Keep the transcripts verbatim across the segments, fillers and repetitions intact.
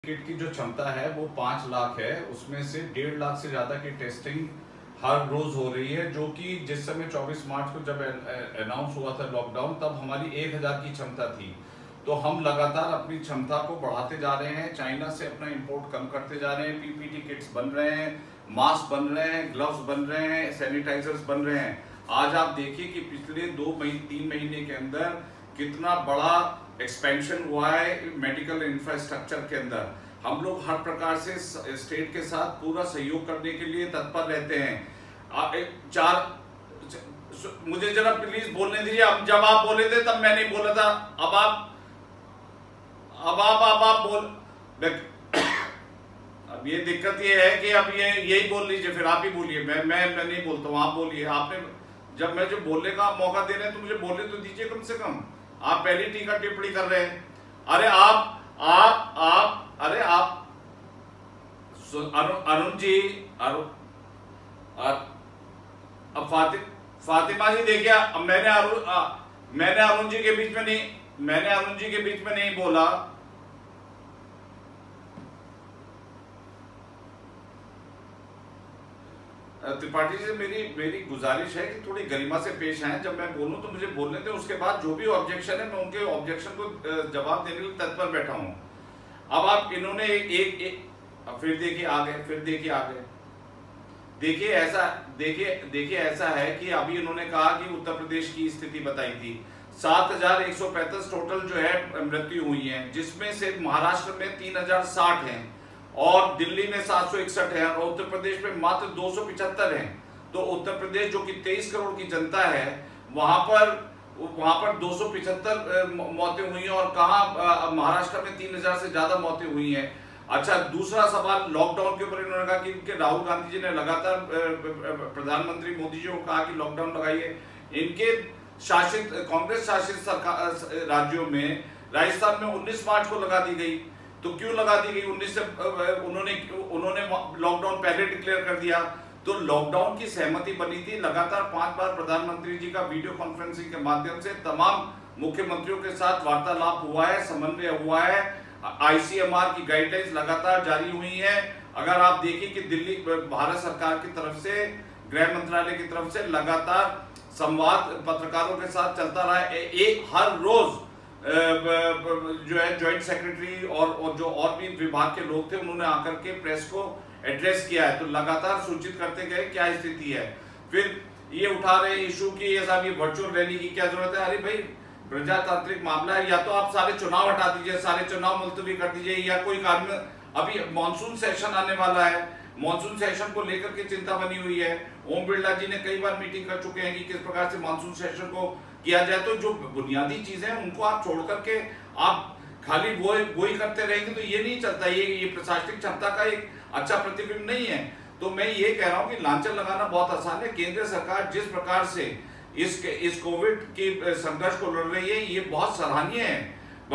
Kit की जो क्षमता है वो पाँच लाख है, उसमें से डेढ़ लाख से ज़्यादा की टेस्टिंग हर रोज़ हो रही है, जो कि जिस समय चौबीस मार्च को जब अनाउंस हुआ था लॉकडाउन, तब हमारी एक हज़ार की क्षमता थी। तो हम लगातार अपनी क्षमता को बढ़ाते जा रहे हैं, चाइना से अपना इंपोर्ट कम करते जा रहे हैं, पीपीटी किट्स बन रहे हैं, मास्क बन रहे हैं, ग्लव्स बन रहे हैं, सैनिटाइजर्स बन रहे हैं। आज आप देखिए कि पिछले दो महीने तीन महीने के अंदर कितना बड़ा एक्सपेंशन हुआ है मेडिकल इंफ्रास्ट्रक्चर के अंदर। हम लोग हर प्रकार से स्टेट के साथ पूरा सहयोग करने के लिए तत्पर रहते हैं। चार मुझे जरा प्लीज बोलने दीजिए। अब जब आप बोले थे तब मैं नहीं बोला था, अब आप अब आप अब आप बोल अब ये दिक्कत ये है कि अब ये यही बोल लीजिए, फिर आप ही बोलिए। मैं मैं मैं नहीं बोलता हूँ, आप बोलिए। आपने जब मैं जो बोलने का मौका दे रहे हैं तो मुझे बोलने तो दीजिए कम से कम। आप पहली टीका टिप्पणी कर रहे हैं। अरे आप आप आप अरे आप अरुण अरुण जी अरुण अब फाति, फातिमा जी देखिए, अब मैंने अरुण मैंने अरुण जी के बीच में नहीं मैंने अरुण जी के बीच में नहीं बोला। त्रिपाठी जी से मेरी मेरी गुजारिश है कि थोड़ी गरिमा से पेश आए। जब मैं बोलूं तो मुझे बोलने दें, उसके बाद जो भी ऑब्जेक्शन है मैं उनके ऑब्जेक्शन को जवाब देने के लिए तत्पर बैठा हूं। अब आप इन्होंने एक एक, एक फिर देखिए आगे फिर देखिए आगे देखिए ऐसा देखिए देखिए ऐसा है कि अभी इन्होंने कहा कि उत्तर प्रदेश की स्थिति बताई थी। सात हजार एक सौ पैंतीस टोटल जो है मृत्यु हुई है, जिसमें से महाराष्ट्र में तीन हजार साठ है और दिल्ली में सात सौ इकसठ है और उत्तर प्रदेश में मात्र दो सौ पिछहत्तर है। तो उत्तर प्रदेश जो कि तेईस करोड़ की जनता है, वहां पर वहां पर दो सौ पिछहत्तर मौतें हुई हैं और कहा महाराष्ट्र में तीन हजार से ज्यादा मौतें हुई हैं। अच्छा, दूसरा सवाल लॉकडाउन के ऊपर इन्होंने कहा कि राहुल गांधी जी ने लगातार प्रधानमंत्री मोदी जी को कहा कि लॉकडाउन लगाइए। इनके शासित कांग्रेस शासित सरकार राज्यों में राजस्थान में उन्नीस मार्च को लगा दी गई। तो क्यों लगा दी गई? उन्नीस से उन्होंने उन्होंने लॉकडाउन पहले डिक्लेयर कर दिया। तो लॉकडाउन की सहमति बनी थी। लगातार पांच बार प्रधानमंत्री जी का वीडियो कॉन्फ्रेंसिंग के माध्यम से तमाम मुख्यमंत्रियों के साथ वार्तालाप हुआ है, समन्वय हुआ है। आईसीएमआर की गाइडलाइंस लगातार जारी हुई है। अगर आप देखिए कि दिल्ली भारत सरकार की तरफ से, गृह मंत्रालय की तरफ से लगातार संवाद पत्रकारों के साथ चलता रहा है। एक हर रोज जो है ज्वाइंट सेक्रेटरी और, और जो और भी विभाग के लोग थे, उन्होंने आकर के प्रेस को एड्रेस किया है। तो लगातार सूचित करते गए क्या स्थिति है। फिर ये उठा रहे इशू की ये साहब ये वर्चुअल रैली की क्या जरूरत है। अरे भाई, प्रजातांत्रिक मामला है, या तो आप सारे चुनाव हटा दीजिए, सारे चुनाव मुलतवी कर दीजिए, या कोई कार्य। अभी मानसून सेशन आने वाला है, मानसून सेशन को लेकर के चिंता बनी हुई है। ओम बिरला जी ने कई बार मीटिंग कर चुके हैं कि किस प्रकार से मानसून सेशन को किया जाए। तो जो बुनियादी चीजें हैं उनको आप छोड़ करके आप खाली वो वो ही करते रहेंगे तो ये नहीं चलता। ये ये प्रशासनिक क्षमता का एक अच्छा प्रतिबिंब नहीं है। तो मैं ये कह रहा हूं कि लांछन लगाना बहुत आसान है। केंद्र सरकार जिस प्रकार से इस इस कोविड के संघर्ष को लड़ रही है, ये बहुत सराहनीय है।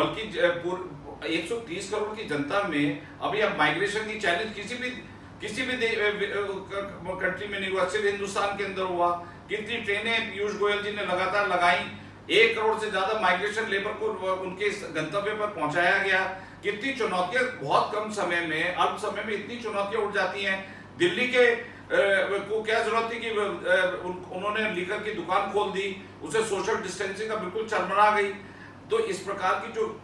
बल्कि एक सौ तीस करोड़ की जनता में अभी अब माइग्रेशन की चैलेंज किसी भी किसी भी कंट्री में नहीं हुआ, सिर्फ हिंदुस्तान के अंदर हुआ। कितनी ट्रेनें पीयूष गोयल जी ने लगातार लगाई, एक करोड़ से ज्यादा माइग्रेशन लेबर को उनके गंतव्य पर पहुंचाया गया। कितनी चुनौतियां बहुत कम समय में, अल्प समय में इतनी चुनौतियां उठ जाती हैं। दिल्ली के को क्या जरूरत थी कि उन्होंने लीकर की दुकान खोल दी, उसे सोशल डिस्टेंसिंग का बिल्कुल चरमरा गई। तो इस प्रकार की जो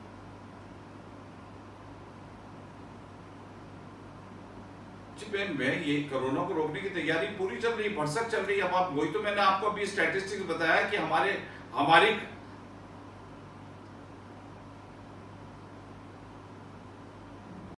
में ये कोरोना को रोकने की तैयारी पूरी चल रही है, भरसक चल रही है। अब आप वही तो मैंने आपको अभी स्टैटिस्टिक्स बताया कि हमारे हमारी